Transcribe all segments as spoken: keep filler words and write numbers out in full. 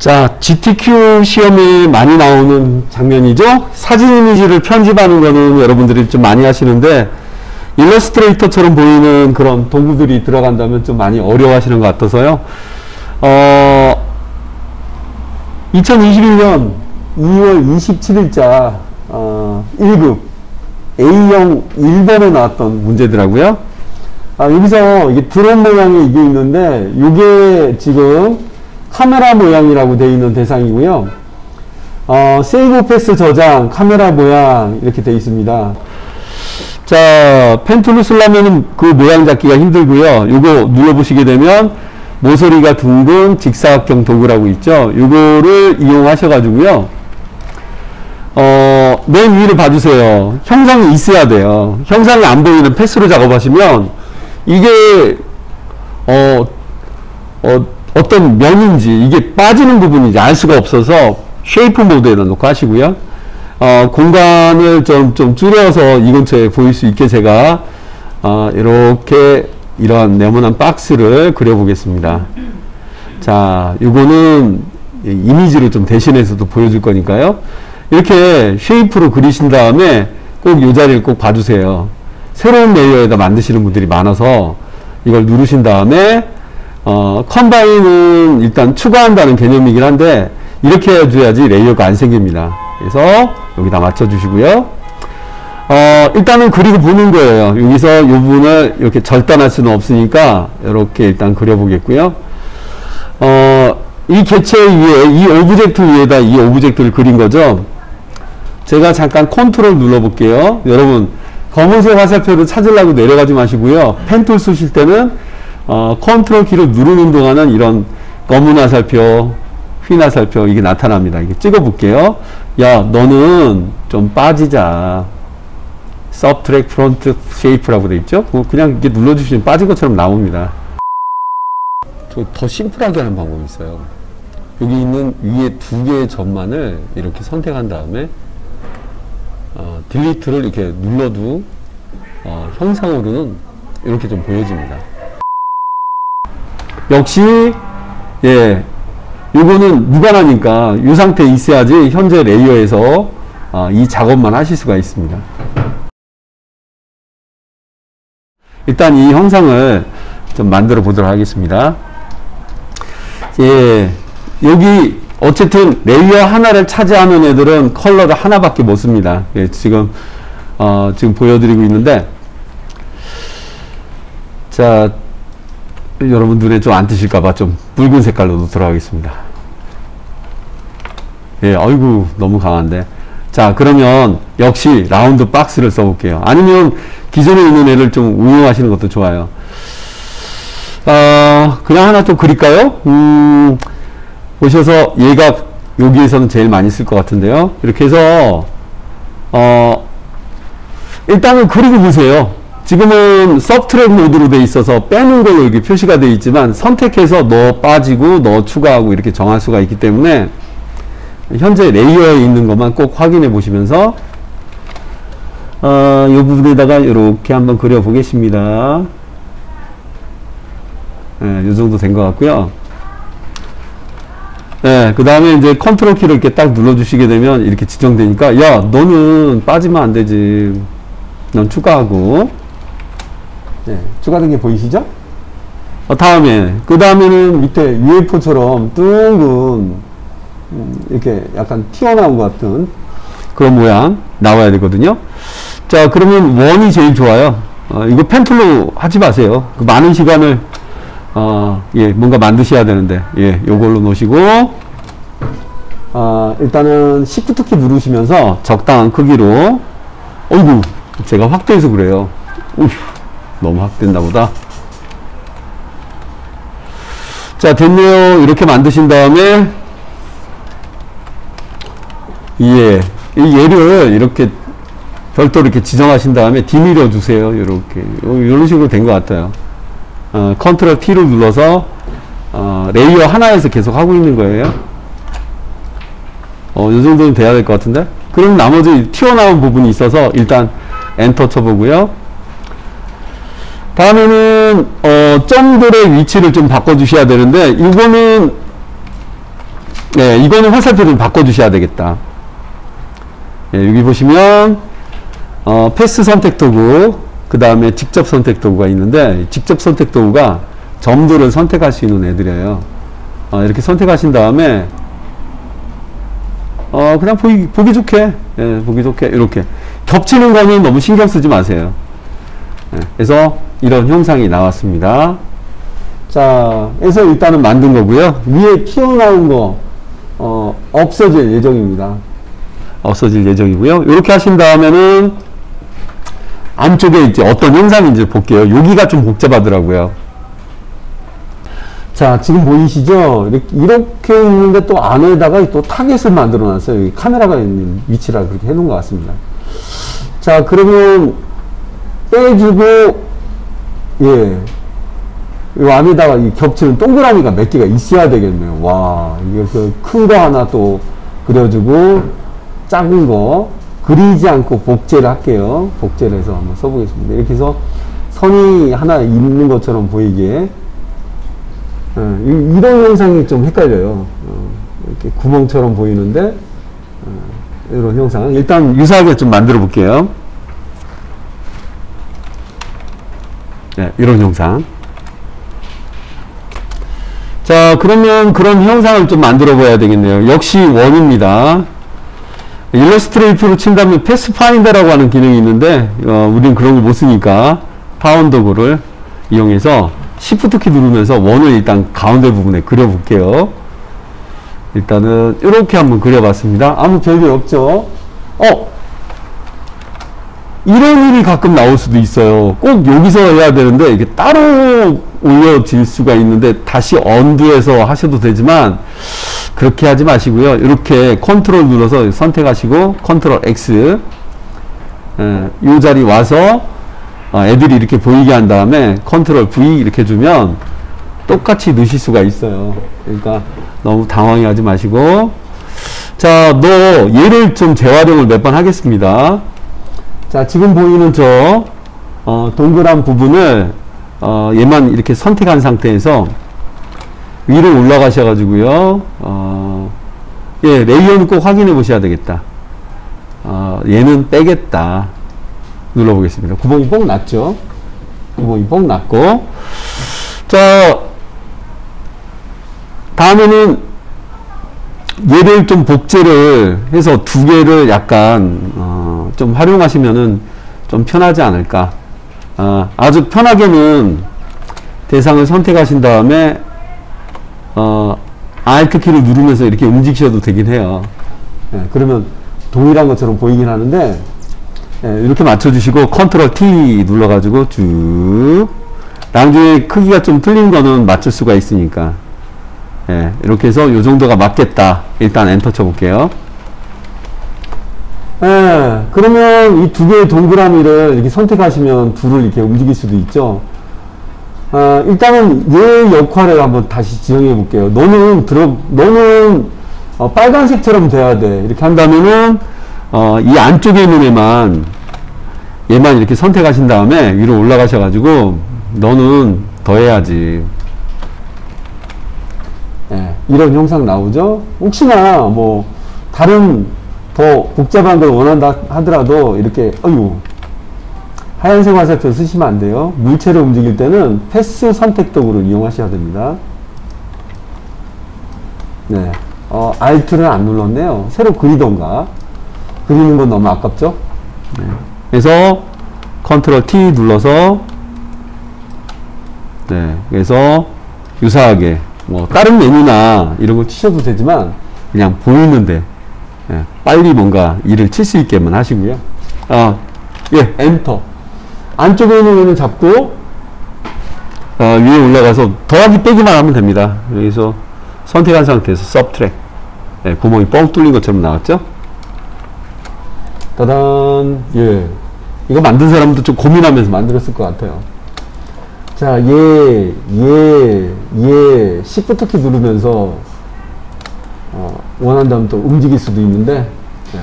자, 지티큐 시험에 많이 나오는 장면이죠. 사진 이미지를 편집하는 거는 여러분들이 좀 많이 하시는데 일러스트레이터처럼 보이는 그런 도구들이 들어간다면 좀 많이 어려워하시는 것 같아서요. 어, 이천이십일 년 이월 이십칠일자 어, 일 급 에이영 일 번에 나왔던 문제더라고요. 아, 여기서 이게 드론 모양이 이게 있는데 이게 지금 카메라 모양이라고 되어 있는 대상이고요. 어, 세이브 패스 저장, 카메라 모양 이렇게 되어 있습니다. 자, 펜 툴을 쓰려면 그 모양 잡기가 힘들고요. 이거 눌러보시게 되면 모서리가 둥근 직사각형 도구라고 있죠. 이거를 이용하셔가지고요. 어, 맨 위를 봐주세요. 형상이 있어야 돼요. 형상이 안 보이는 패스로 작업하시면 이게 어, 어, 어떤 면인지 이게 빠지는 부분인지 알 수가 없어서 쉐이프 모드에다 놓고 하시고요. 어, 공간을 좀, 좀 줄여서 이 근처에 보일 수 있게 제가 어, 이렇게 이런 네모난 박스를 그려보겠습니다. 자, 이거는 이미지로 좀 대신해서도 보여줄 거니까요. 이렇게 쉐이프로 그리신 다음에 꼭 이 자리를 꼭 봐주세요. 새로운 레이어에다 만드시는 분들이 많아서 이걸 누르신 다음에 어, 컴바인은 일단 추가한다는 개념이긴 한데 이렇게 해줘야지 레이어가 안 생깁니다. 그래서 여기다 맞춰주시고요. 어, 일단은 그리고 보는 거예요. 여기서 이 부분을 이렇게 절단할 수는 없으니까 이렇게 일단 그려보겠고요. 어, 이 개체 위에 이 오브젝트 위에다 이 오브젝트를 그린 거죠. 제가 잠깐 컨트롤 눌러볼게요. 여러분 검은색 화살표를 찾으려고 내려가지 마시고요. 펜툴 쓰실 때는 어, 컨트롤 키를 누르는 동안은 이런 검은 화살표, 흰 화살표 이게 나타납니다. 이게 찍어 볼게요. 야, 너는 좀 빠지자. Subtract Front Shape라고 돼 있죠? 그냥 이렇게 눌러주시면 빠진 것처럼 나옵니다. 저 더 심플하게 하는 방법이 있어요. 여기 있는 위에 두 개의 점만을 이렇게 선택한 다음에 어, 딜리트를 이렇게 눌러도 어, 형상으로는 이렇게 좀 보여집니다. 역시 예, 요거는 무관하니까 이 상태에 있어야지 현재 레이어에서 어, 이 작업만 하실 수가 있습니다. 일단 이 형상을 좀 만들어 보도록 하겠습니다. 예, 여기 어쨌든 레이어 하나를 차지하는 애들은 컬러를 하나밖에 못 씁니다. 예, 지금 어, 지금 보여드리고 있는데 자, 여러분 눈에 좀 안 띄실까봐 좀 붉은 색깔로 들어가겠습니다. 예, 아이고 너무 강한데. 자, 그러면 역시 라운드 박스를 써볼게요. 아니면 기존에 있는 애를 좀 응용하시는 것도 좋아요. 어, 그냥 하나 또 그릴까요? 음, 보셔서 얘가 여기에서는 제일 많이 쓸 것 같은데요. 이렇게 해서 어, 일단은 그리고 보세요. 지금은 서브트랙 모드로 돼 있어서 빼는 걸로 이렇게 표시가 되어 있지만 선택해서 너 빠지고 너 추가하고 이렇게 정할 수가 있기 때문에 현재 레이어에 있는 것만 꼭 확인해 보시면서 어, 이 부분에다가 이렇게 한번 그려 보겠습니다. 네, 이 정도 된 것 같고요. 네, 그 다음에 이제 컨트롤 키를 이렇게 딱 눌러 주시게 되면 이렇게 지정되니까 야, 너는 빠지면 안 되지. 넌 추가하고. 네, 추가된 게 보이시죠? 어, 다음에, 그 다음에는 밑에 유에프오처럼 둥근, 음, 이렇게 약간 튀어나온 것 같은 그런 모양 나와야 되거든요. 자, 그러면 원이 제일 좋아요. 어, 이거 펜툴로 하지 마세요. 그 많은 시간을, 어, 예, 뭔가 만드셔야 되는데, 예, 요걸로 놓으시고, 어, 일단은 시프트 키 누르시면서 적당한 크기로, 어이구, 제가 확대해서 그래요. 우휴, 너무 확대했나 보다. 자, 됐네요. 이렇게 만드신 다음에 예, 이 얘를 이렇게 별도로 이렇게 지정하신 다음에 디밀어 주세요. 이렇게 이런 식으로 된 것 같아요. 어, 컨트롤 T를 눌러서 어, 레이어 하나에서 계속 하고 있는 거예요. 어, 이 정도는 돼야 될 것 같은데. 그럼 나머지 튀어나온 부분이 있어서 일단 엔터 쳐보고요. 다음에는 어, 점들의 위치를 좀 바꿔주셔야 되는데 이거는 네, 이거는 화살표 좀 바꿔주셔야 되겠다. 네, 여기 보시면 어, 패스 선택 도구, 그 다음에 직접 선택 도구가 있는데, 직접 선택 도구가 점도를 선택할 수 있는 애들이에요. 어, 이렇게 선택하신 다음에 어, 그냥 보기, 보기 좋게, 예, 보기 좋게 이렇게 겹치는 거는 너무 신경 쓰지 마세요. 예, 그래서 이런 형상이 나왔습니다. 자, 그래서 일단은 만든 거고요. 위에 튀어나온 거 어, 없어질 예정입니다. 없어질 예정이고요. 이렇게 하신 다음에는 안쪽에 이제 어떤 형상인지 볼게요. 여기가 좀 복잡하더라고요. 자, 지금 보이시죠? 이렇게, 이렇게 있는데 또 안에다가 또 타겟을 만들어 놨어요. 여기 카메라가 있는 위치라 그렇게 해 놓은 것 같습니다. 자, 그러면 빼주고, 예. 이 안에다가 이 겹치는 동그라미가 몇 개가 있어야 되겠네요. 와, 이게 그 큰 거 하나 또 그려주고, 작은 거 그리지 않고 복제를 할게요. 복제를 해서 한번 써보겠습니다. 이렇게 해서 선이 하나 있는 것처럼 보이게. 예, 이런 형상이 좀 헷갈려요. 어, 이렇게 구멍처럼 보이는데, 어, 이런 형상. 일단 유사하게 좀 만들어 볼게요. 네, 이런 형상. 자, 그러면 그런 형상을 좀 만들어 봐야 되겠네요. 역시 원입니다. 일러스트레이터로 친다면 패스파인더라고 하는 기능이 있는데, 어, 우린 그런 걸 못 쓰니까 파운더고를 이용해서 시프트 키 누르면서 원을 일단 가운데 부분에 그려볼게요. 일단은 이렇게 한번 그려봤습니다. 아무 별일 없죠. 어, 이런 일이 가끔 나올 수도 있어요. 꼭 여기서 해야 되는데 이게 따로 올려질 수가 있는데, 다시 언두해서 하셔도 되지만 그렇게 하지 마시고요. 이렇게 컨트롤 눌러서 선택하시고 컨트롤 X, 예, 이 자리 와서 어, 애들이 이렇게 보이게 한 다음에 컨트롤 V 이렇게 주면 똑같이 넣으실 수가 있어요. 그러니까 너무 당황해하지 마시고, 자, 너 얘를 좀 재활용을 몇 번 하겠습니다. 자, 지금 보이는 저 어, 동그란 부분을 어, 얘만 이렇게 선택한 상태에서 위로 올라가셔가지고요. 어, 예, 레이어는 꼭 확인해 보셔야 되겠다. 어, 얘는 빼겠다. 눌러보겠습니다. 구멍이 뽕 났죠? 구멍이 뽕 났고. 자, 다음에는 얘를 좀 복제를 해서 두 개를 약간, 어, 좀 활용하시면은 좀 편하지 않을까. 어, 아주 편하게는 대상을 선택하신 다음에, 어, Alt 키를 누르면서 이렇게 움직이셔도 되긴 해요. 예, 그러면 동일한 것처럼 보이긴 하는데, 예, 이렇게 맞춰주시고 컨트롤 T 눌러가지고 쭉, 나중에 크기가 좀 틀린 거는 맞출 수가 있으니까, 예, 이렇게 해서 요 정도가 맞겠다. 일단 엔터 쳐볼게요. 예, 그러면 이 두 개의 동그라미를 이렇게 선택하시면 둘을 이렇게 움직일 수도 있죠. 어, 일단은 얘 역할을 한번 다시 지정해 볼게요. 너는 들어, 너는 어, 빨간색처럼 돼야 돼. 이렇게 한다면은 어, 이 안쪽에 있는 애만 얘만 이렇게 선택하신 다음에 위로 올라가셔가지고 너는 더 해야지. 예, 이런 형상 나오죠. 혹시나 뭐 다른 더 복잡한 걸 원한다 하더라도 이렇게 어유 하얀색 화살표 쓰시면 안 돼요. 물체를 움직일 때는 패스 선택 도구를 이용하셔야 됩니다. 네, 어, Alt를 안 눌렀네요. 새로 그리던가. 그리는 건 너무 아깝죠? 네. 그래서 컨트롤 T 눌러서, 네, 그래서 유사하게 뭐 다른 메뉴나 이런 거 치셔도 되지만 그냥 보이는데, 예, 빨리 뭔가 일을 칠 수 있게만 하시고요. 아, 예, 엔터. 안쪽에 있는 애는 잡고 어, 위에 올라가서 더하기 빼기만 하면 됩니다. 여기서 선택한 상태에서 서브트랙, 예, 구멍이 뻥 뚫린 것처럼 나왔죠? 따단. 예, 이거 만든 사람도 좀 고민하면서 만들었을 것 같아요. 자, 얘, 얘, 얘, 시프트 키 누르면서, 어, 원한다면 또 움직일 수도 있는데, 예.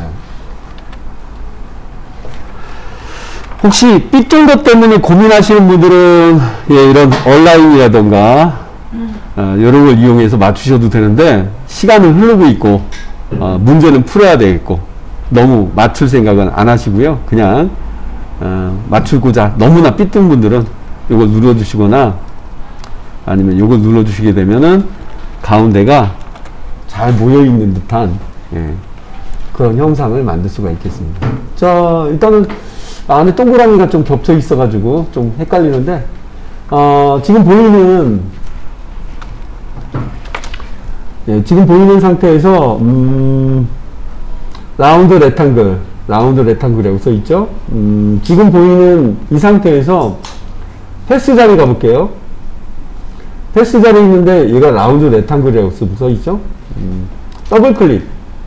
혹시 삐뚤 것 때문에 고민하시는 분들은, 예, 이런 온라인이라던가, 어, 이런 걸 이용해서 맞추셔도 되는데 시간은 흐르고 있고 어, 문제는 풀어야 되겠고 너무 맞출 생각은 안 하시고요. 그냥 어, 맞추고자 너무나 삐뚤은 분들은 이걸 눌러주시거나 아니면 이걸 눌러주시게 되면은 가운데가 잘 모여있는 듯한 예, 그런 형상을 만들 수가 있겠습니다. 자, 일단은 안에 동그라미가 좀 겹쳐 있어가지고 좀 헷갈리는데 어, 지금 보이는 예, 지금 보이는 상태에서 음, 라운드 레탕글 라운드 레탕글이라고 써있죠. 음, 지금 보이는 이 상태에서 패스 자리 가볼게요. 패스 자리 있는데 얘가 라운드 레탕글이라고 써있죠. 음, 더블 클릭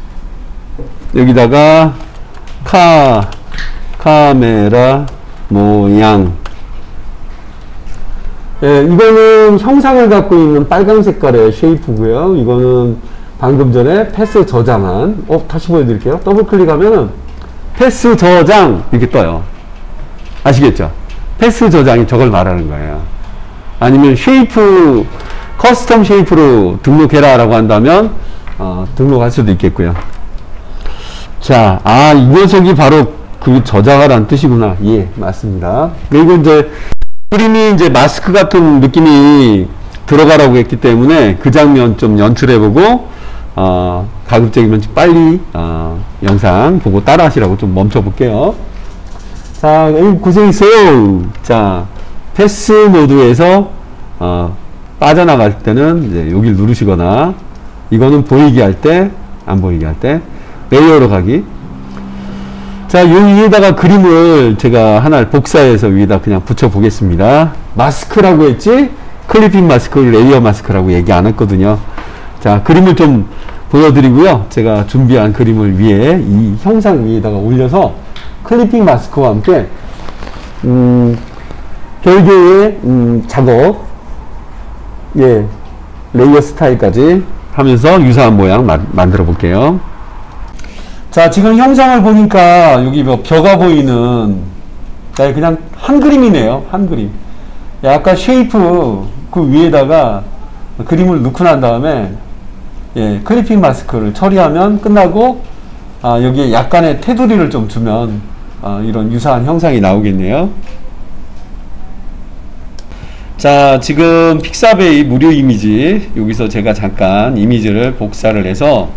여기다가 카 카메라 모양 예, 이거는 형상을 갖고 있는 빨간 색깔의 쉐이프고요. 이거는 방금 전에 패스 저장한 어 다시 보여드릴게요. 더블 클릭하면은 패스 저장 이렇게 떠요. 아시겠죠? 패스 저장이 저걸 말하는 거예요. 아니면 쉐이프 커스텀 쉐이프로 등록해라 라고 한다면 어, 등록할 수도 있겠고요. 자, 아, 이 녀석이 바로 그 저장하라는 뜻이구나. 예, 맞습니다. 그리고 이제 그림이 이제 마스크 같은 느낌이 들어가라고 했기 때문에 그 장면 좀 연출해보고 어, 가급적이면 빨리 어, 영상 보고 따라 하시라고 좀 멈춰 볼게요. 자, 고생했어요. 자, 패스 모드에서 어, 빠져나갈 때는 이제 여기를 누르시거나 이거는 보이게 할 때, 안 보이게 할 때 레이어로 가기. 자, 요 위에다가 그림을 제가 하나를 복사해서 위에다 그냥 붙여 보겠습니다. 마스크라고 했지 클리핑 마스크, 레이어 마스크라고 얘기 안 했거든요. 자, 그림을 좀 보여드리고요. 제가 준비한 그림을 위에 이 형상 위에다가 올려서 클리핑 마스크와 함께 음, 별개의 음, 작업, 예, 레이어 스타일까지 하면서 유사한 모양 마, 만들어 볼게요. 자, 지금 형상을 보니까 여기 뭐 벼가 보이는 그냥 한 그림이네요. 한 그림. 아까 쉐이프 그 위에다가 그림을 넣고 난 다음에 예, 클리핑 마스크를 처리하면 끝나고 아, 여기에 약간의 테두리를 좀 주면 아, 이런 유사한 형상이 나오겠네요. 자, 지금 픽사베이 무료 이미지 여기서 제가 잠깐 이미지를 복사를 해서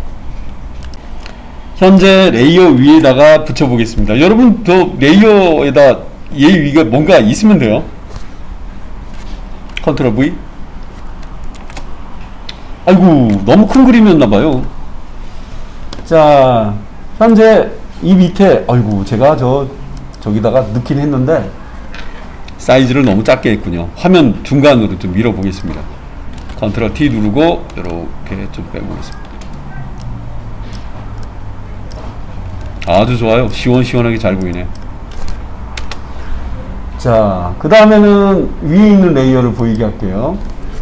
현재 레이어 위에다가 붙여 보겠습니다. 여러분 더 레이어에다 얘 위가 뭔가 있으면 돼요. 컨트롤 V. 아이고 너무 큰 그림이었나봐요. 자, 현재 이 밑에 아이고 제가 저 저기다가 넣긴 했는데 사이즈를 너무 작게 했군요. 화면 중간으로 좀 밀어 보겠습니다. 컨트롤 T 누르고 이렇게 좀 빼보겠습니다. 아주 좋아요. 시원시원하게 잘 보이네요. 자, 그 다음에는 위에 있는 레이어를 보이게 할게요.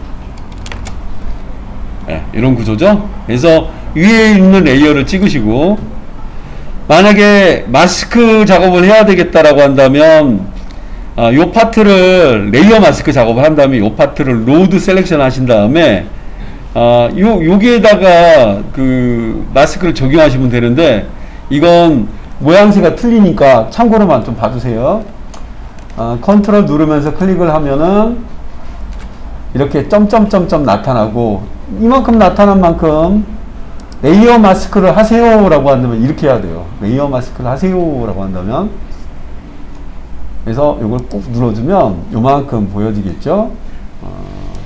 네, 이런 구조죠. 그래서 위에 있는 레이어를 찍으시고 만약에 마스크 작업을 해야 되겠다라고 한다면 아, 요 파트를 레이어 마스크 작업을 한다면 요 파트를 로드 셀렉션 하신 다음에 아, 요, 여기에다가 그 마스크를 적용하시면 되는데 이건 모양새가 틀리니까 참고로만 좀 봐주세요. 아, 컨트롤 누르면서 클릭을 하면은 이렇게 점점점점 나타나고 이만큼 나타난 만큼 레이어 마스크를 하세요 라고 한다면 이렇게 해야 돼요. 레이어 마스크를 하세요 라고 한다면 그래서 이걸 꾹 눌러주면 요만큼 보여지겠죠. 어,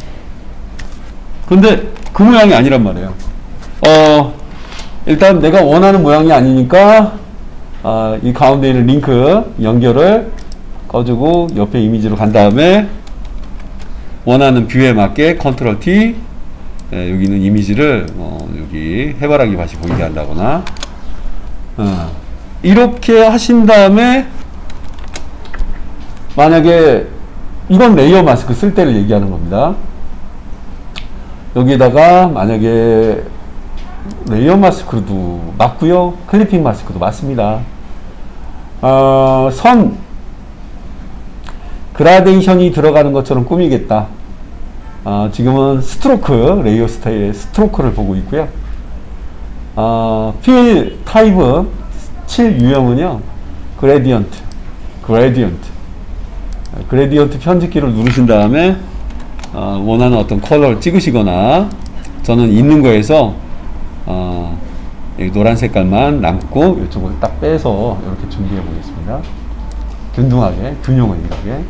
근데 그 모양이 아니란 말이에요. 어, 일단 내가 원하는 모양이 아니니까 어, 이 가운데 있는 링크 연결을 꺼주고 옆에 이미지로 간 다음에 원하는 뷰에 맞게 컨트롤 T 네, 여기 있는 이미지를 어, 여기 해바라기 밭이 보이게 한다거나 어, 이렇게 하신 다음에 만약에 이건 레이어 마스크 쓸 때를 얘기하는 겁니다. 여기다가 만약에 레이어 마스크도 맞고요, 클리핑 마스크도 맞습니다. 어, 선 그라데이션이 들어가는 것처럼 꾸미겠다. 아, 지금은 스트로크, 레이어 스타일의 스트로크를 보고 있고요. 아, 필 타입 칠 유형은요, 그레디언트, 그레디언트. 그레디언트 편집키를 누르신 다음에, 어, 원하는 어떤 컬러를 찍으시거나, 저는 있는 거에서, 어, 여기 노란 색깔만 남고, 이쪽을 딱 빼서 이렇게 준비해 보겠습니다. 균등하게, 균형을 이루게.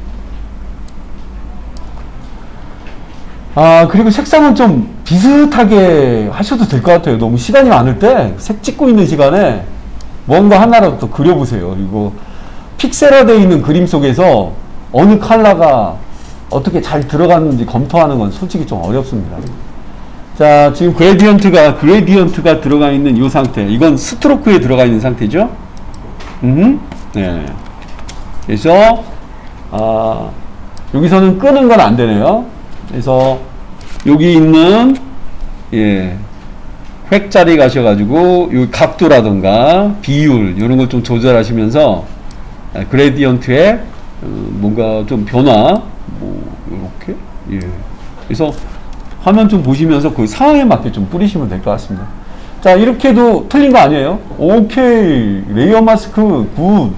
아, 그리고 색상은 좀 비슷하게 하셔도 될 것 같아요. 너무 시간이 많을 때 색 찍고 있는 시간에 뭔가 하나라도 더 그려보세요. 이거 픽셀화되어 있는 그림 속에서 어느 컬러가 어떻게 잘 들어갔는지 검토하는 건 솔직히 좀 어렵습니다. 자, 지금 그레디언트가 그레디언트가 들어가 있는 이 상태, 이건 스트로크에 들어가 있는 상태죠. 음, 네. 그래서 아, 여기서는 끄는 건 안 되네요. 그래서 여기 있는 예, 획자리 가셔가지고 여기 각도라든가 비율 이런 걸 좀 조절하시면서 그레디언트의 어, 뭔가 좀 변화 뭐 이렇게 예. 그래서 화면 좀 보시면서 그 상황에 맞게 좀 뿌리시면 될 것 같습니다. 자, 이렇게도 틀린 거 아니에요? 오케이, 레이어 마스크 굿.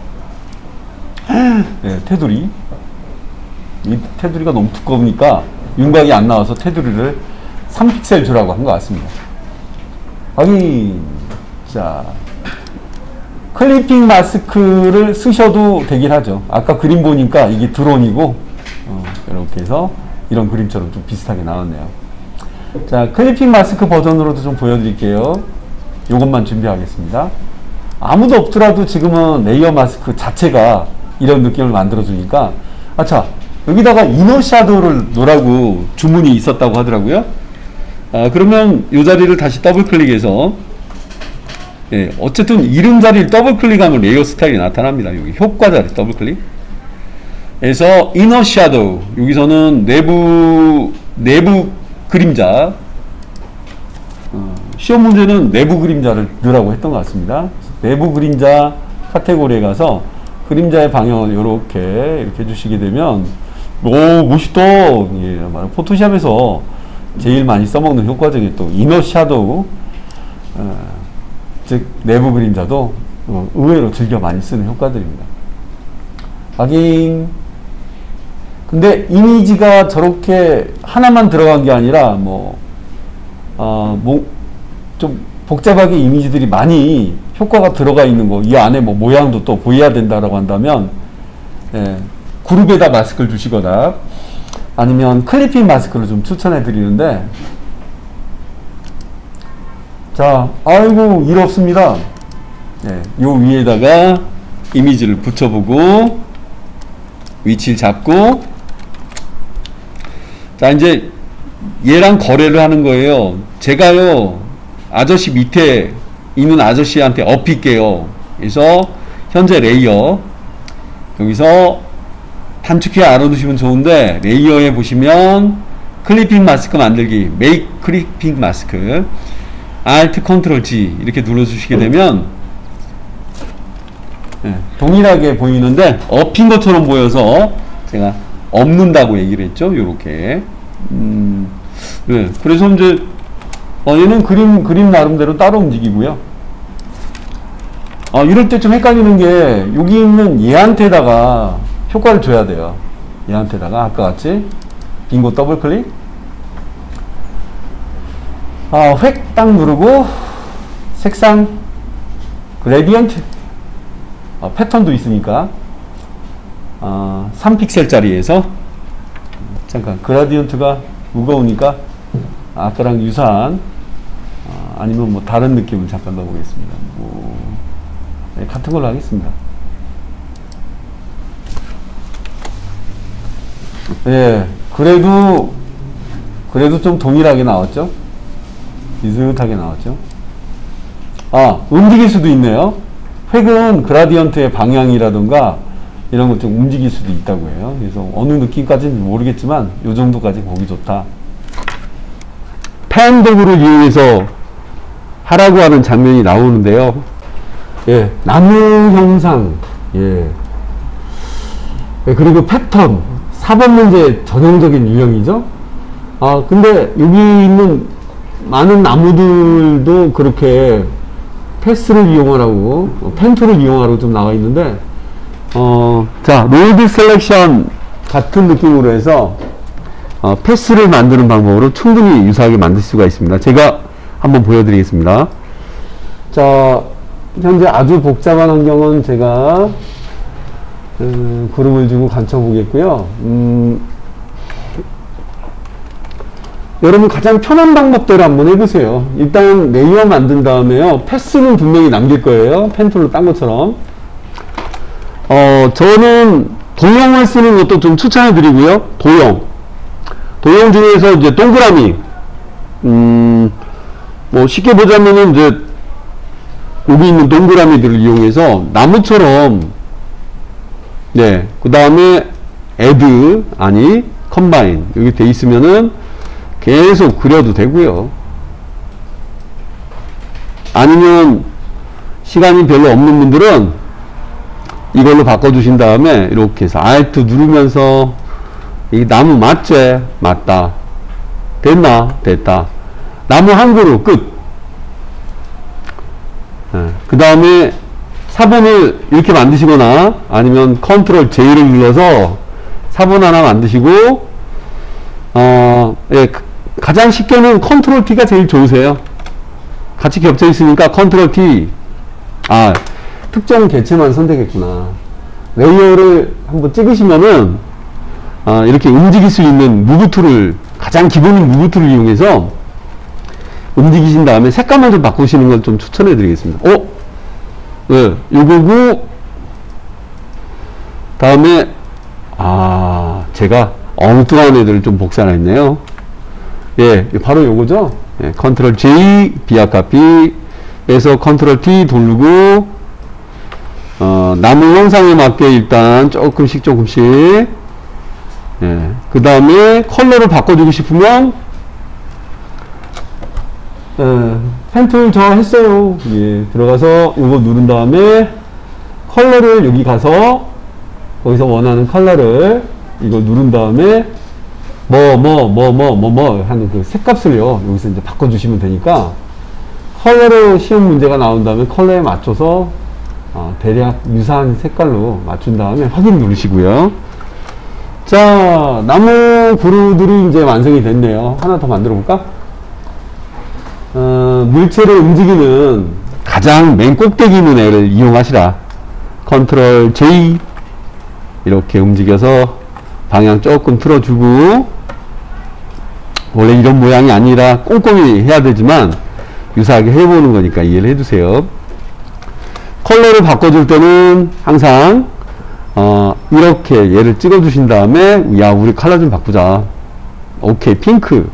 네, 테두리. 이 테두리가 너무 두꺼우니까 윤곽이 안 나와서 테두리를 삼 픽셀 주라고 한 것 같습니다. 확인. 자, 클리핑 마스크를 쓰셔도 되긴 하죠. 아까 그림 보니까 이게 드론이고, 어, 이렇게 해서 이런 그림처럼 좀 비슷하게 나왔네요. 자, 클리핑 마스크 버전으로도 좀 보여드릴게요. 요것만 준비하겠습니다. 아무도 없더라도 지금은 레이어 마스크 자체가 이런 느낌을 만들어주니까, 아차, 여기다가 이너 샤도우를 놓으라고 주문이 있었다고 하더라고요. 아, 그러면 이 자리를 다시 더블 클릭해서, 예, 어쨌든 이름 자리를 더블 클릭하면 레이어 스타일이 나타납니다. 여기 효과 자리 더블 클릭. 그래서 이너 샤도우, 여기서는 내부 내부 그림자. 어, 시험 문제는 내부 그림자를 넣으라고 했던 것 같습니다. 내부 그림자 카테고리에 가서 그림자의 방향을 이렇게 이렇게 해주시게 되면, 오, 멋있다. 예, 포토샵에서 제일 많이 써먹는 효과 중에 또 이너 샤도우, 어, 즉 내부 그림자도 어, 의외로 즐겨 많이 쓰는 효과들입니다. 확인. 근데 이미지가 저렇게 하나만 들어간 게 아니라 뭐, 어, 뭐, 좀 복잡하게 이미지들이 많이 효과가 들어가 있는 거, 이 안에 뭐 모양도 또 보여야 된다라고 한다면, 예, 그룹에다 마스크를 주시거나 아니면 클리핑 마스크를 좀 추천해 드리는데, 자, 아이고, 일 없습니다. 예, 요 위에다가 이미지를 붙여보고 위치를 잡고, 자, 이제 얘랑 거래를 하는 거예요. 제가요, 아저씨 밑에 있는 아저씨한테 업힐게요. 그래서 현재 레이어, 여기서 단축키 알아두시면 좋은데, 레이어에 보시면 클리핑 마스크 만들기, 메이크 클리핑 마스크, Alt 컨트롤 G 이렇게 눌러주시게 되면, 네, 동일하게 보이는데 업힌 것처럼 보여서 제가 업는다고 얘기를 했죠. 요렇게. 음, 네, 그래서 이제 어, 얘는 그림 그림 나름대로 따로 움직이고요. 어, 이럴 때 좀 헷갈리는 게, 여기 있는 얘한테다가 효과를 줘야 돼요. 얘한테다가 아까 같이 빙고 더블 클릭. 아, 획 딱 누르고 색상 그레디언트, 어, 패턴도 있으니까 어, 삼 픽셀짜리에서 잠깐 그라디언트가 무거우니까 아까랑 유사한 어, 아니면 뭐 다른 느낌을 잠깐 넣어보겠습니다. 뭐, 네, 같은 걸로 하겠습니다. 예, 그래도 그래도 좀 동일하게 나왔죠. 비슷하게 나왔죠. 아, 움직일 수도 있네요. 획은 그라디언트의 방향이라든가 이런 것 좀 움직일 수도 있다고 해요. 그래서 어느 느낌까지는 모르겠지만 요 정도까지 보기 좋다. 펜 도구를 이용해서 하라고 하는 장면이 나오는데요. 예, 나무 형상, 예, 예, 그리고 패턴, 사 번 문제 전형적인 유형이죠. 아, 근데 여기 있는 많은 나무들도 그렇게 패스를 이용하라고, 어, 펜툴을 이용하라고 좀 나와 있는데, 어, 자, 롤드 셀렉션 같은 느낌으로 해서, 어, 패스를 만드는 방법으로 충분히 유사하게 만들 수가 있습니다. 제가 한번 보여드리겠습니다. 자, 현재 아주 복잡한 환경은 제가, 음, 구름을 주고 감춰 보겠고요. 음, 여러분 가장 편한 방법대로 한번 해보세요. 일단 레이어 만든 다음에요. 패스는 분명히 남길 거예요. 펜툴로 딴 것처럼. 어, 저는 도형을 쓰는 것도 좀 추천해 드리고요. 도형. 도형 중에서 이제 동그라미. 음, 뭐 쉽게 보자면은 이제 여기 있는 동그라미들을 이용해서 나무처럼, 네, 그 다음에 add, 아니, combine. 여기 돼 있으면은 계속 그려도 되고요. 아니면 시간이 별로 없는 분들은 이걸로 바꿔주신 다음에 이렇게 해서 Alt 누르면서 이 나무 맞지? 맞다. 됐나? 됐다. 나무 한 그루 끝. 네. 그 다음에 사본을 이렇게 만드시거나 아니면 컨트롤 제이를 눌러서 사본 하나 만드시고, 어, 예, 가장 쉽게는 컨트롤 T가 제일 좋으세요. 같이 겹쳐 있으니까 컨트롤 T. 아, 특정 개체만 선택했구나. 레이어를 한번 찍으시면은, 아, 이렇게 움직일 수 있는 무브 툴을, 가장 기본인 무브 툴을 이용해서 움직이신 다음에 색감을 좀 바꾸시는 걸 좀 추천해 드리겠습니다. 어? 네, 요거고, 다음에, 아, 제가 엉뚱한 애들을 좀 복사를 했네요. 예, 바로 요거죠. 예, 컨트롤 J, 비약 카피에서 컨트롤 T 누르고, 어, 나무 형상에 맞게 일단 조금씩 조금씩, 예, 그 다음에 컬러를 바꿔주고 싶으면, 예, 펜툴 저 했어요. 예, 들어가서 요거 누른 다음에 컬러를 여기 가서 거기서 원하는 컬러를 이거 누른 다음에 뭐 뭐 뭐 뭐 뭐 뭐 하는 그 색값을요 여기서 이제 바꿔주시면 되니까 컬러로 시험 문제가 나온 다음에 컬러에 맞춰서 어, 대략 유사한 색깔로 맞춘 다음에 확인 누르시고요. 자, 나무 그루들이 이제 완성이 됐네요. 하나 더 만들어 볼까? 어, 물체를 움직이는 가장 맨 꼭대기 있는 애를 이용하시라. 컨트롤 J 이렇게 움직여서 방향 조금 틀어주고, 원래 이런 모양이 아니라 꼼꼼히 해야 되지만 유사하게 해보는 거니까 이해를 해주세요. 컬러를 바꿔줄 때는 항상 어, 이렇게 얘를 찍어주신 다음에 야 우리 컬러 좀 바꾸자. 오케이, 핑크.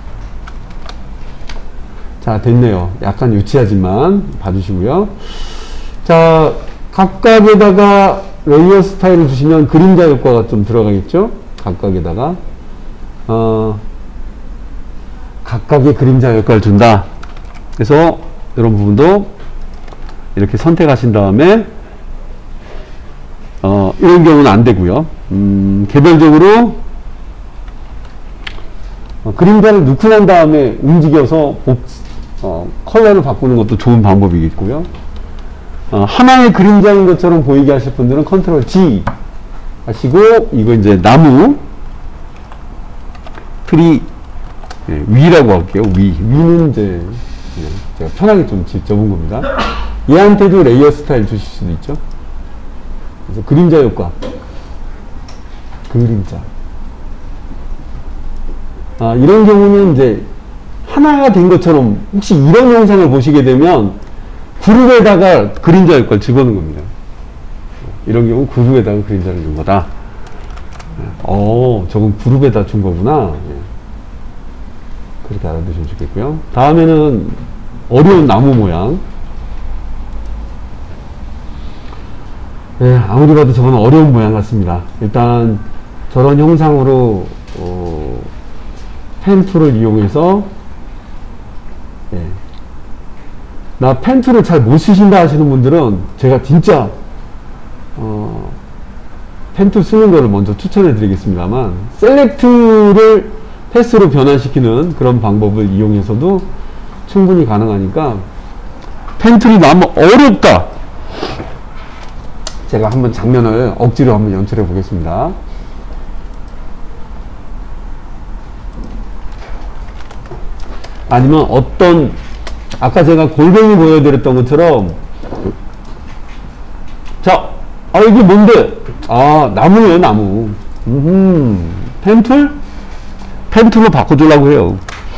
자, 됐네요. 약간 유치하지만 봐주시고요. 자, 각각에다가 레이어 스타일을 주시면 그림자 효과가 좀 들어가겠죠? 각각에다가 어, 각각의 그림자 효과를 준다. 그래서 이런 부분도 이렇게 선택하신 다음에 어, 이런 경우는 안 되고요. 음, 개별적으로 어, 그림자를 넣고 난 다음에 움직여서 복, 어, 컬러를 바꾸는 것도 좋은 방법이겠고요. 어, 하나의 그림자인 것처럼 보이게 하실 분들은 컨트롤 G 하시고, 이거 이제 나무 트리 예, 위라고 할게요. 위 위는 이제 예, 제가 편하게 좀 적은 겁니다. 얘한테도 레이어 스타일 주실 수도 있죠. 그래서 그림자 효과, 그림자. 아, 이런 경우는 이제 하나가 된 것처럼, 혹시 이런 영상을 보시게 되면 그룹에다가 그림자 효과를 집어넣은 겁니다. 이런 경우 그룹에다가 그림자를 준 거다. 어, 저건 그룹에다 준 거구나. 그렇게 알아두시면 좋겠고요. 다음에는 어려운 나무 모양. 네, 아무리 봐도 저건 어려운 모양 같습니다. 일단 저런 형상으로 어, 펜 툴을 이용해서 네. 나 펜 툴을 잘 못 쓰신다 하시는 분들은 제가 진짜 어, 펜 툴 쓰는 거를 먼저 추천해 드리겠습니다만, 셀렉트를 패스로 변환시키는 그런 방법을 이용해서도 충분히 가능하니까 펜툴이 너무 어렵다. 제가 한번 장면을 억지로 한번 연출해 보겠습니다. 아니면 어떤 아까 제가 골뱅이 보여드렸던 것처럼 자, 아 이게 뭔데? 아 나무예요, 나무. 음, 펜툴? 펜툴로 바꿔주려고 해요.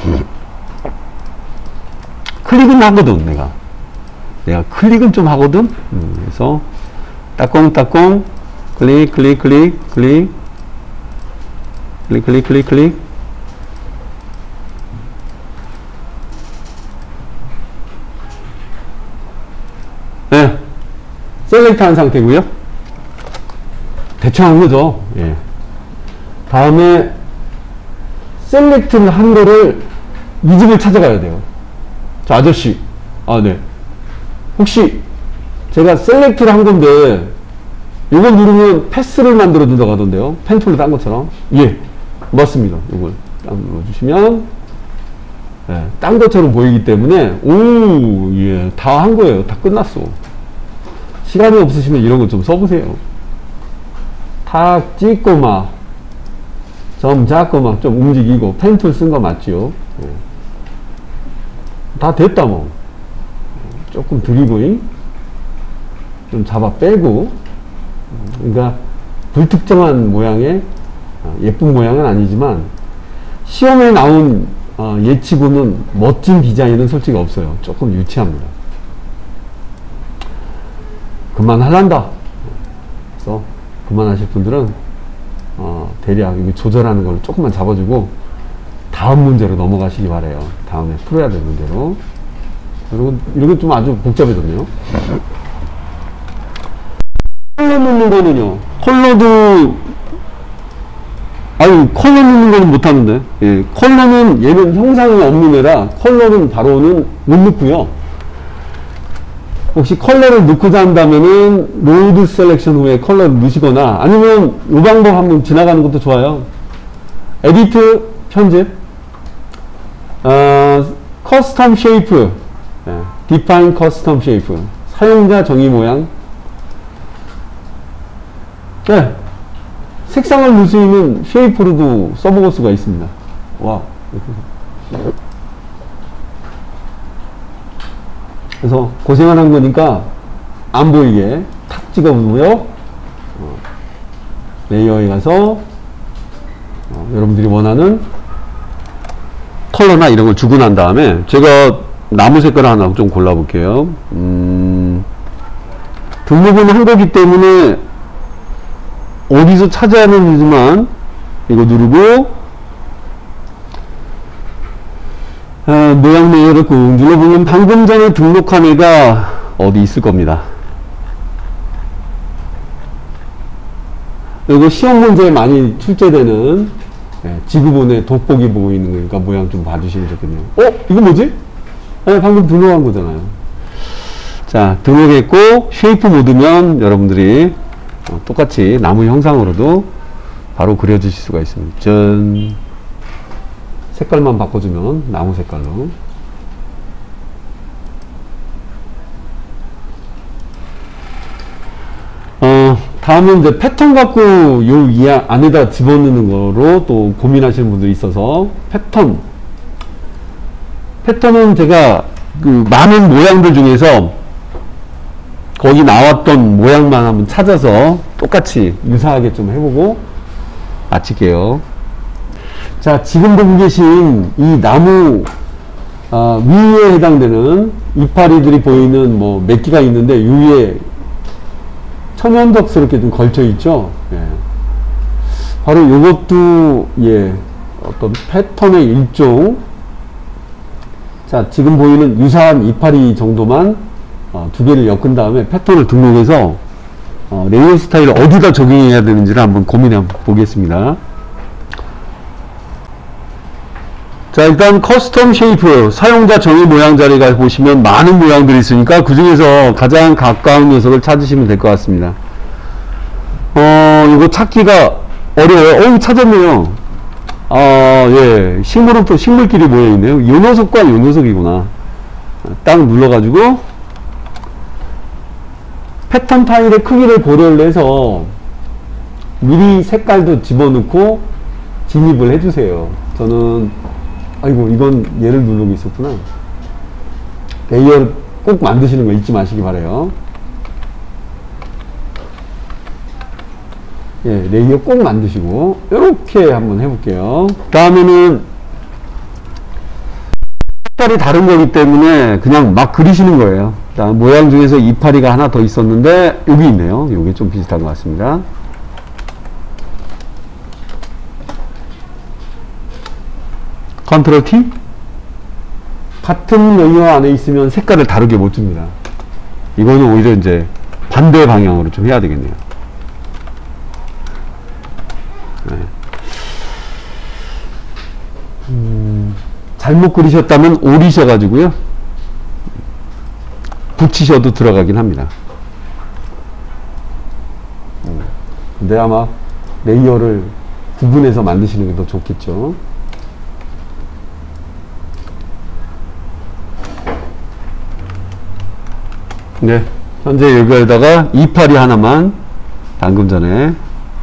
클릭은 하거든, 내가. 내가 클릭은 좀 하거든. 음, 그래서 따꽁따꽁 클릭 클릭 클릭 클릭 클릭 클릭 클릭 클릭 네, 셀렉트 한 상태고요. 대충 한 거죠. 예. 다음에 셀렉트를 한 거를 이 집을 찾아가야 돼요. 저 아저씨, 아 네, 혹시 제가 셀렉트를 한 건데 이걸 누르면 패스를 만들어 준다고 하던데요. 펜툴로 딴 것처럼. 예, 맞습니다. 이걸 딱 눌러주시면 예, 딴 것처럼 보이기 때문에 오, 예, 다 한 거예요. 다 끝났어. 시간이 없으시면 이런 거 좀 써보세요. 탁 찍고 막 점 잡고 막 좀 움직이고 펜툴 쓴 거 맞죠? 예. 다 됐다 뭐. 조금 드리블 좀 잡아 빼고, 그러니까 불특정한 모양의 예쁜 모양은 아니지만 시험에 나온 어, 예치고는 멋진 디자인은 솔직히 없어요. 조금 유치합니다. 그만할란다. 그래서 그만하실 분들은 어, 대략 이거 조절하는 걸 조금만 잡아주고 다음 문제로 넘어가시기 바래요. 다음에 풀어야 될 문제로. 그리고 이렇게 좀 아주 복잡해졌네요. 컬러 넣는 거는요. 컬러도 아유 컬러 넣는 거는 못하는데. 예, 컬러는 얘는 형상이 없는 애라 컬러는 바로는 못 넣고요. 혹시 컬러를 넣고자 한다면은 로드 셀렉션 후에 컬러를 넣으시거나 아니면 이 방법 한번 지나가는 것도 좋아요. 에디트 편집, 어, 커스텀 쉐이프, 예, 디파인 커스텀 쉐이프, 사용자 정의 모양. 네, 색상을 넣을 수 있는 쉐이프로도 써먹을 수가 있습니다. 와. 그래서 고생을 한 거니까 안 보이게 탁 찍어보고요. 어, 레이어에 가서 어, 여러분들이 원하는 컬러나 이런 걸 주고 난 다음에 제가 나무 색깔 하나 좀 골라볼게요. 음, 등록은 한 거기 때문에 어디서 찾아야 되지만 이거 누르고 아, 모양 레이어를 꾹 눌러보면 방금 전에 등록한 애가 어디 있을 겁니다. 이거 시험 문제에 많이 출제되는 네, 지구본의 돋보기 보고 있는 거니까 모양 좀 봐주시면 좋겠네요. 어? 이거 뭐지? 네, 방금 등록한 거잖아요. 자, 등록했고 쉐이프 모드면 여러분들이 어, 똑같이 나무 형상으로도 바로 그려주실 수가 있습니다. 짠. 색깔만 바꿔주면 나무 색깔로. 어, 다음은 이제 패턴 갖고 요 이 안에다 집어넣는 거로 또 고민하시는 분들이 있어서 패턴. 패턴은 제가 그 많은 모양들 중에서 거기 나왔던 모양만 한번 찾아서 똑같이 유사하게 좀 해보고 마칠게요. 자, 지금 보고 계신 이 나무 어, 위에 해당되는 이파리들이 보이는 뭐 몇 개가 있는데 위에 천연덕스럽게 좀 걸쳐 있죠. 예. 바로 이것도 예 어떤 패턴의 일종. 자, 지금 보이는 유사한 이파리 정도만 어, 두 개를 엮은 다음에 패턴을 등록해서 어, 레이어 스타일을 어디다 적용해야 되는지를 한번 고민해 보겠습니다. 자, 일단 커스텀 쉐이프 사용자 정의 모양 자리가 보시면 많은 모양들이 있으니까 그 중에서 가장 가까운 녀석을 찾으시면 될 것 같습니다. 어, 이거 찾기가 어려워요. 어, 찾았네요. 어, 예. 식물은 또 식물끼리 모여있네요. 요 녀석과 요 녀석이구나. 딱 눌러가지고, 패턴 타일의 크기를 고려를 해서, 미리 색깔도 집어넣고, 진입을 해주세요. 저는, 아이고, 이건 얘를 누르고 있었구나. 레이어 꼭 만드시는 거 잊지 마시기 바래요. 예, 레이어 꼭 만드시고 이렇게 한번 해볼게요. 다음에는 색깔이 다른 거기 때문에 그냥 막 그리시는 거예요. 다음 모양 중에서 이파리가 하나 더 있었는데 여기 있네요. 여기 좀 비슷한 것 같습니다. 컨트롤 T. 같은 레이어 안에 있으면 색깔을 다르게 못 줍니다. 이거는 오히려 이제 반대 방향으로 좀 해야 되겠네요. 네. 음, 잘못 그리셨다면 오리셔가지고요. 붙이셔도 들어가긴 합니다. 음, 근데 아마 레이어를 구분해서 만드시는 게 더 좋겠죠. 네, 현재 여기에다가 이파리 하나만 방금 전에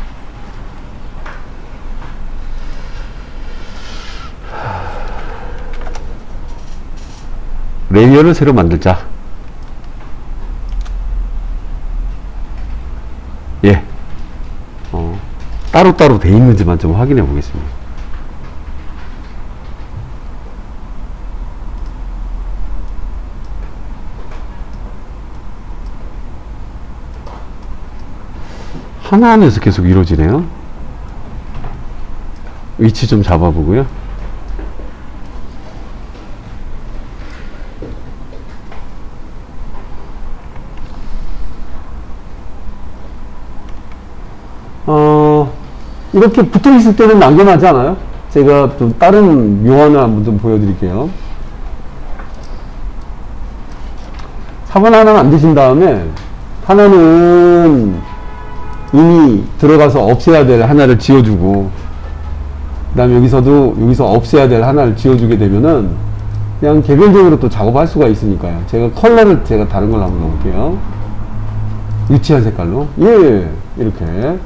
레이어를 새로 만들자. 예, 어, 따로따로 돼 있는지만 좀 확인해 보겠습니다. 하나 안에서 계속 이루어지네요. 위치 좀 잡아보고요. 어, 이렇게 붙어 있을 때는 난감하지 않아요? 제가 좀 다른 묘안을 한번 좀 보여드릴게요. 사 번 하나 만드신 다음에 하나는 이미 들어가서 없애야 될 하나를 지워주고, 그 다음에 여기서도 여기서 없애야 될 하나를 지워주게 되면은 그냥 개별적으로 또 작업할 수가 있으니까요. 제가 컬러를 제가 다른 걸로 한번 넣을게요. 유치한 색깔로. 예, 이렇게.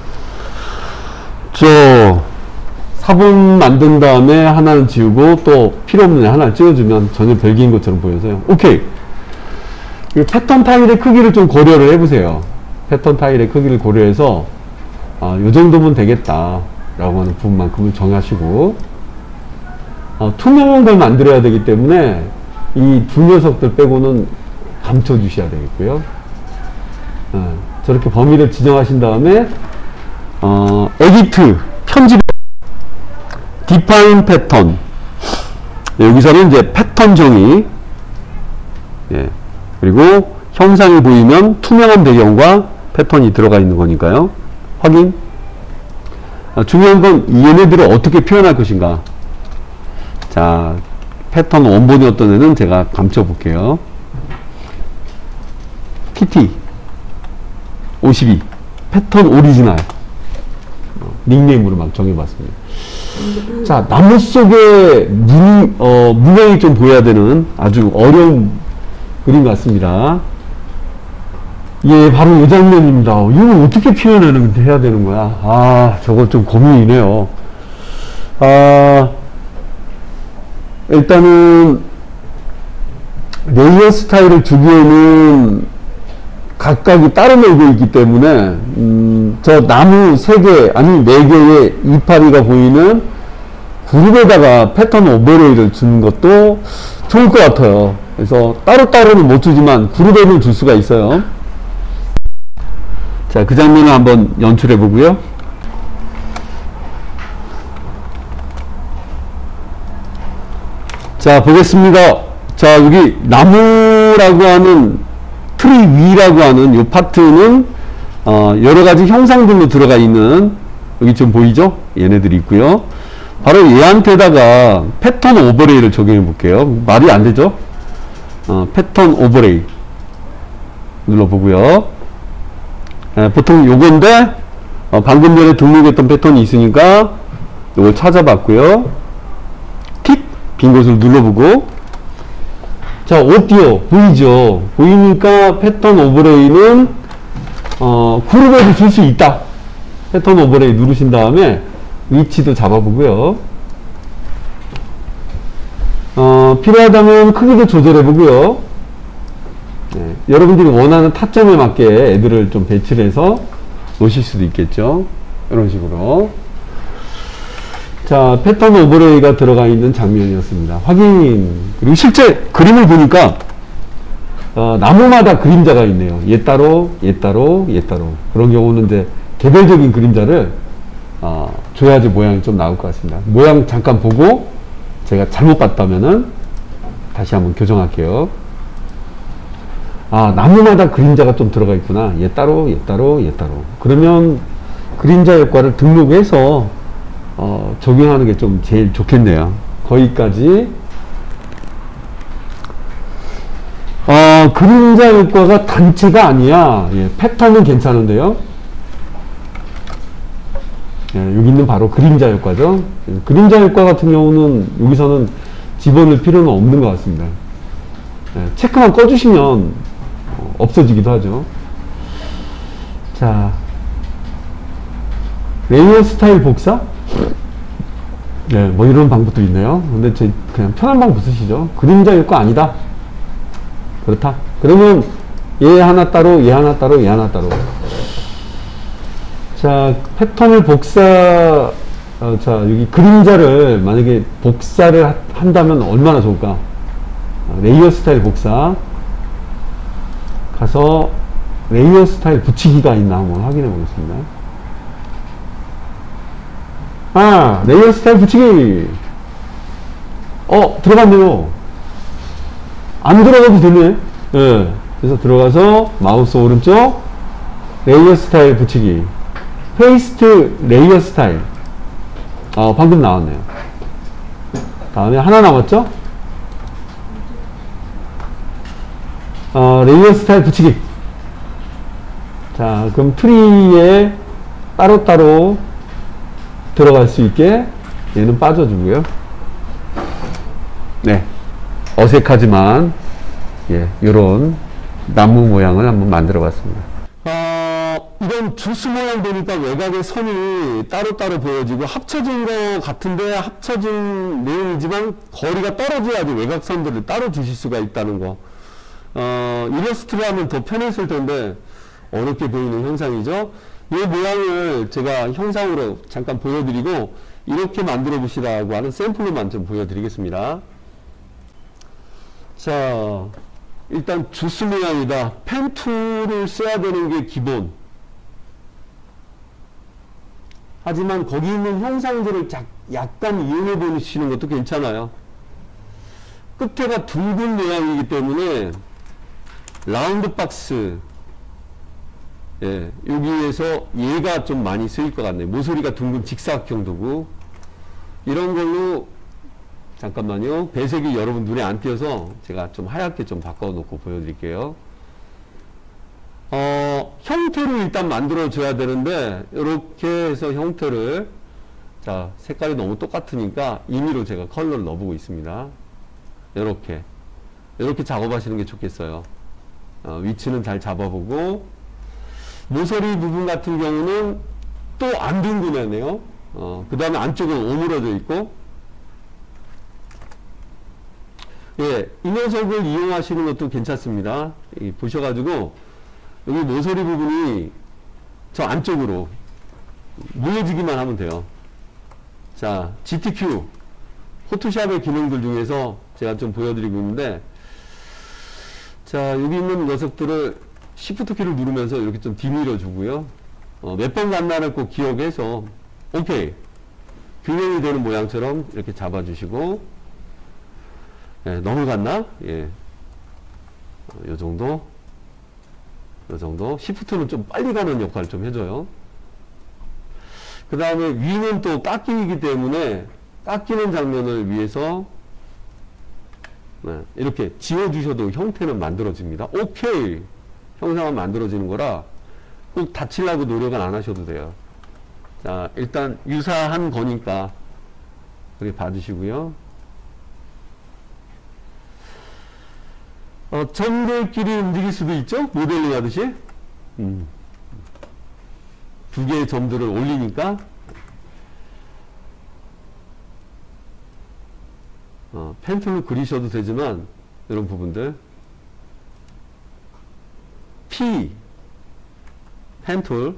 저 사 번 만든 다음에 하나는 지우고 또 필요 없는 하나를 지워주면 전혀 별개인 것처럼 보여서요. 오케이. 이 패턴 타일의 크기를 좀 고려를 해보세요. 패턴 타일의 크기를 고려해서 아, 요 정도면 되겠다 라고 하는 부분만큼을 정하시고, 어, 투명한 걸 만들어야 되기 때문에 이 두 녀석들 빼고는 감춰 주셔야 되겠고요. 어, 저렇게 범위를 지정하신 다음에 어, 에디트 편집 디파인 패턴, 여기서는 이제 패턴 정의, 예, 그리고 형상이 보이면 투명한 배경과 패턴이 들어가 있는 거니까요. 확인. 아, 중요한 건 얘네들을 어떻게 표현할 것인가. 자, 패턴 원본이었던 애는 제가 감춰 볼게요. 키티 오십이 패턴 오리지널 닉네임으로 막 정해봤습니다. 자, 나무 속에 문, 어, 문양이 좀 보여야 되는 아주 어려운 그림 같습니다. 예, 바로 이 장면입니다. 이걸 어떻게 표현을 해야 되는 거야? 아, 저거 좀 고민이네요. 아, 일단은 레이어 스타일을 주기에는 각각이 따로 놀고 있기 때문에 음, 저 나무 세 개 아니 네 개의 이파리가 보이는 그룹에다가 패턴 오버레이를 주는 것도 좋을 것 같아요. 그래서 따로따로는 못 주지만 그룹에는 줄 수가 있어요. 자, 그 장면을 한번 연출해 보고요. 자, 보겠습니다. 자, 여기 나무라고 하는 트리 위라고 하는 이 파트는 어, 여러 가지 형상들로 들어가 있는, 여기 좀 보이죠? 얘네들이 있고요. 바로 얘한테다가 패턴 오버레이를 적용해 볼게요. 말이 안 되죠? 어, 패턴 오버레이 눌러보고요. 에, 보통 요건데 어, 방금 전에 등록했던 패턴이 있으니까 요걸 찾아봤고요. 틱! 빈 곳을 눌러보고, 자, 어때요? 보이죠? 보이니까 패턴 오버레이는, 어, 그룹에도 줄 수 있다. 패턴 오버레이 누르신 다음에 위치도 잡아보고요. 어, 필요하다면 크기도 조절해보고요. 네, 여러분들이 원하는 타점에 맞게 애들을 좀 배치를 해서 놓으실 수도 있겠죠. 이런 식으로. 자, 패턴 오버레이가 들어가 있는 장면이었습니다. 확인. 그리고 실제 그림을 보니까 어, 나무마다 그림자가 있네요. 얘 따로, 얘 따로, 얘 따로. 그런 경우는 이제 개별적인 그림자를 어, 줘야지 모양이 좀 나올 것 같습니다. 모양 잠깐 보고 제가 잘못 봤다면은 다시 한번 교정할게요. 아, 나무마다 그림자가 좀 들어가 있구나. 얘 따로, 얘 따로, 얘 따로. 그러면 그림자 효과를 등록해서 어, 적용하는 게 좀 제일 좋겠네요. 거기까지. 어, 그림자 효과가 단체가 아니야. 예, 패턴은 괜찮은데요. 예, 여기 있는 바로 그림자 효과죠. 예, 그림자 효과 같은 경우는 여기서는 집어넣을 필요는 없는 것 같습니다. 예, 체크만 꺼주시면 어, 없어지기도 하죠. 자, 레이어 스타일 복사? 네, 뭐 이런 방법도 있네요. 근데 제 그냥 편한 방법 쓰시죠. 그림자 효과 아니다. 그렇다. 그러면 얘 하나 따로, 얘 하나 따로, 얘 하나 따로. 자, 패턴을 복사, 어, 자, 여기 그림자를 만약에 복사를 하, 한다면 얼마나 좋을까? 레이어 스타일 복사. 가서 레이어 스타일 붙이기가 있나 한번 확인해 보겠습니다. 아, 레이어 스타일 붙이기. 어, 들어갔네요. 안 들어가도 되네. 예. 그래서 들어가서 마우스 오른쪽 레이어 스타일 붙이기. 페이스트 레이어 스타일. 아, 방금 나왔네요. 다음에 하나 남았죠? 어, 레이어 스타일 붙이기. 자, 그럼 트리에 따로따로 들어갈 수 있게 얘는 빠져주고요. 네. 어색하지만, 예, 요런 나무 모양을 한번 만들어 봤습니다. 어, 이건 주스 모양 보니까 외곽의 선이 따로따로 보여지고 합쳐진 거 같은데 합쳐진 내용이지만 거리가 떨어져야지 외곽선들을 따로 주실 수가 있다는 거. 어, 일러스트로 하면 더 편했을 텐데 어렵게 보이는 현상이죠. 이 모양을 제가 형상으로 잠깐 보여드리고 이렇게 만들어 보시라고 하는 샘플로만 좀 보여드리겠습니다. 자, 일단 주스 모양이다. 펜 툴을 써야 되는 게 기본. 하지만 거기 있는 형상들을 약간 이용해 보시는 것도 괜찮아요. 끝에가 둥근 모양이기 때문에 라운드 박스, 예, 여기에서 얘가 좀 많이 쓰일 것 같네요. 모서리가 둥근 직사각형도고 이런 걸로 잠깐만요. 배색이 여러분 눈에 안 띄어서 제가 좀 하얗게 좀 바꿔놓고 보여드릴게요. 어, 형태를 일단 만들어 줘야 되는데 이렇게 해서 형태를, 자, 색깔이 너무 똑같으니까 임의로 제가 컬러를 넣어보고 있습니다. 이렇게 이렇게 작업하시는 게 좋겠어요. 어, 위치는 잘 잡아보고 모서리 부분 같은 경우는 또 안 둥근하네요. 어, 그 다음에 안쪽은 오므러져 있고, 예, 이 녀석을 이용하시는 것도 괜찮습니다. 이, 보셔가지고 여기 모서리 부분이 저 안쪽으로 모여지기만 하면 돼요. 자, 지티큐 포토샵의 기능들 중에서 제가 좀 보여드리고 있는데, 자, 여기 있는 녀석들을 시프트 키를 누르면서 이렇게 좀 뒤밀어 주고요. 어, 몇 번 갔나를 꼭 기억해서 오케이, 균형이 되는 모양처럼 이렇게 잡아주시고, 예, 너무 갔나? 예, 어, 요 정도, 요 정도. 시프트는 좀 빨리 가는 역할을 좀 해줘요. 그 다음에 위는 또 깎이기 때문에 깎이는 장면을 위해서, 네, 이렇게 지워주셔도 형태는 만들어집니다. 오케이! 형상은 만들어지는 거라 꼭 다치려고 노력은 안 하셔도 돼요. 자, 일단 유사한 거니까 그렇게 봐주시고요. 어, 점들끼리 움직일 수도 있죠? 모델링 하듯이. 음. 두 개의 점들을 올리니까, 어, 펜툴로 그리셔도 되지만, 이런 부분들. P, 펜툴.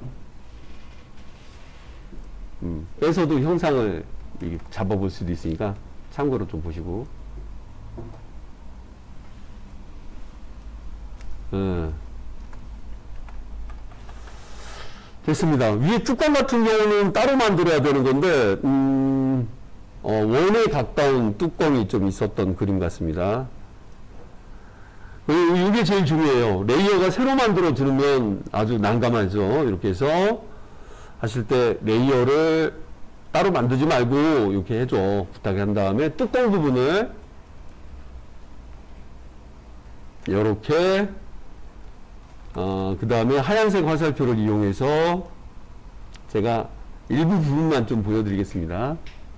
음, 빼서도 형상을 잡아볼 수도 있으니까, 참고로 좀 보시고. 음. 됐습니다. 위에 뚜껑 같은 경우는 따로 만들어야 되는 건데, 음, 어, 원에 가까운 뚜껑이 좀 있었던 그림 같습니다. 이게 제일 중요해요. 레이어가 새로 만들어 주면 아주 난감하죠. 이렇게 해서 하실 때 레이어를 따로 만들지 말고 이렇게 해줘. 부탁한 다음에 뚜껑 부분을 이렇게 어, 그 다음에 하얀색 화살표를 이용해서 제가 일부 부분만 좀 보여드리겠습니다.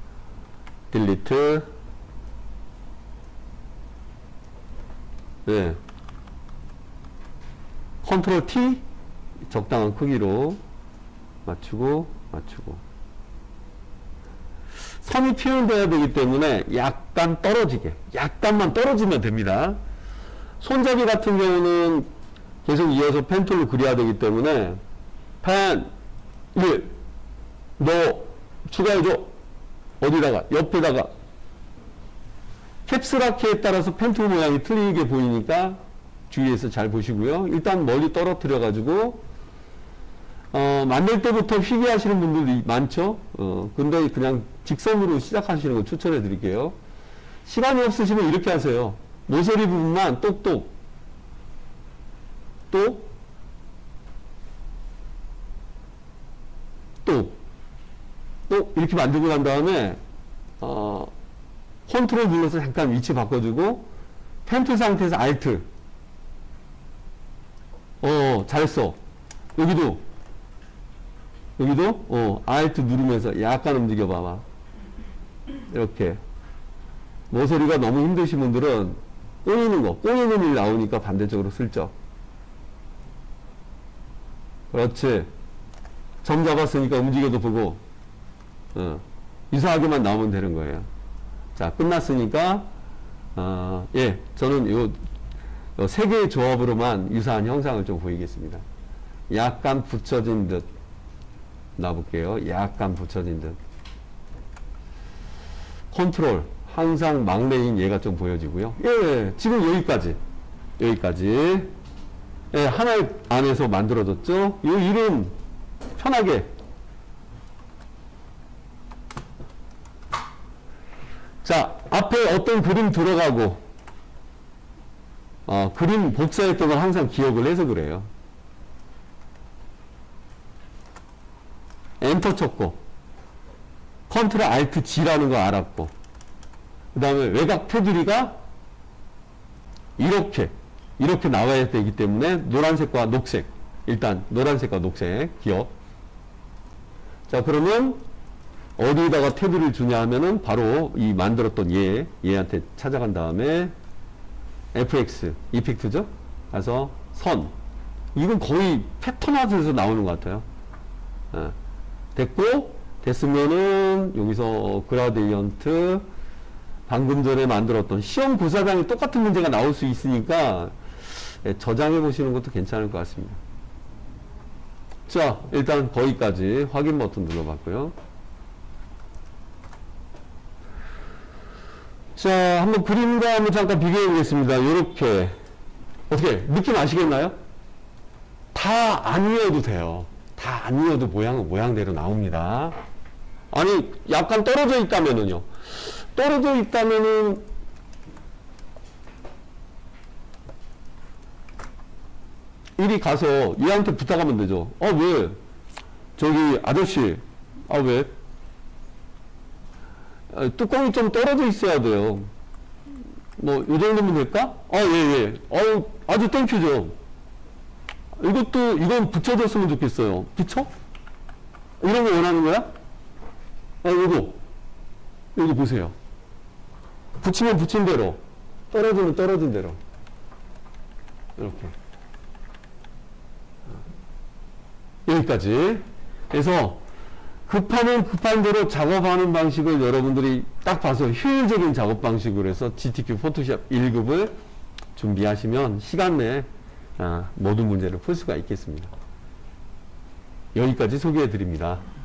딜리트. 네. 컨트롤 T. 적당한 크기로 맞추고, 맞추고. 선이 표현돼야 되기 때문에 약간 떨어지게, 약간만 떨어지면 됩니다. 손잡이 같은 경우는 계속 이어서 펜툴로 그려야 되기 때문에 펜 일 너 추가해줘. 어디다가 옆에다가 캡슐라키에 따라서 펜툴 모양이 틀리게 보이니까 주의해서 잘 보시고요. 일단 멀리 떨어뜨려 가지고 어, 만들 때부터 희귀하시는 분들이 많죠. 어, 근데 그냥 직선으로 시작하시는 거 추천해 드릴게요. 시간이 없으시면 이렇게 하세요. 모서리 부분만 똑똑 또, 또, 또, 이렇게 만들고 난 다음에, 어, 컨트롤 눌러서 잠깐 위치 바꿔주고, 펜툴 상태에서 알트. 어, 잘했어. 여기도, 여기도, 어, 알트 누르면서 약간 움직여 봐봐. 이렇게. 모서리가 너무 힘드신 분들은, 꼬이는 거, 꼬이는 일 나오니까 반대쪽으로 슬쩍. 그렇지. 점 잡았으니까 움직여도 보고, 어, 유사하게만 나오면 되는 거예요. 자, 끝났으니까, 어, 예, 저는 요, 요 세 개의 조합으로만 유사한 형상을 좀 보이겠습니다. 약간 붙여진 듯, 놔볼게요. 약간 붙여진 듯. 컨트롤, 항상 막내인 얘가 좀 보여지고요. 예, 예, 지금 여기까지. 여기까지. 예, 하나 안에서 만들어졌죠? 요 이름 편하게. 자, 앞에 어떤 그림 들어가고, 어, 그림 복사했던 걸 항상 기억을 해서 그래요. 엔터 쳤고, 컨트롤 알트 G라는 거 알았고, 그 다음에 외곽 테두리가 이렇게, 이렇게 나와야 되기 때문에 노란색과 녹색, 일단 노란색과 녹색 기억. 자, 그러면 어디에다가 테두리를 주냐 하면은 바로 이 만들었던 얘, 얘한테 찾아간 다음에 에프엑스, 이펙트죠? 그래서 선. 이건 거의 패턴 아트에서 나오는 것 같아요. 어. 됐고, 됐으면은 여기서 그라디언트, 방금 전에 만들었던 시험 고사장이 똑같은 문제가 나올 수 있으니까 예, 저장해 보시는 것도 괜찮을 것 같습니다. 자, 일단 거기까지 확인 버튼 눌러봤고요. 자, 한번 그림과 한번 잠깐 비교해 보겠습니다. 요렇게. 어떻게, 느낌 아시겠나요? 다 안 이어도 돼요. 다 안 이어도 모양은 모양대로 나옵니다. 아니, 약간 떨어져 있다면은요. 떨어져 있다면은, 이리 가서 얘한테 부탁하면 되죠. 어, 왜? 저기, 아저씨. 아, 왜? 아, 뚜껑이 좀 떨어져 있어야 돼요. 뭐, 요 정도면 될까? 아, 예, 예. 어우, 아주 땡큐죠. 이것도, 이건 붙여줬으면 좋겠어요. 붙여? 이런 거 원하는 거야? 아, 요거. 여기 보세요. 붙이면 붙인 대로, 떨어지면 떨어진 대로. 이렇게. 여기까지. 그래서 급하면 급한 대로 작업하는 방식을 여러분들이 딱 봐서 효율적인 작업 방식으로 해서 지티큐 포토샵 일 급을 준비하시면 시간 내에 아, 모든 문제를 풀 수가 있겠습니다. 여기까지 소개해 드립니다.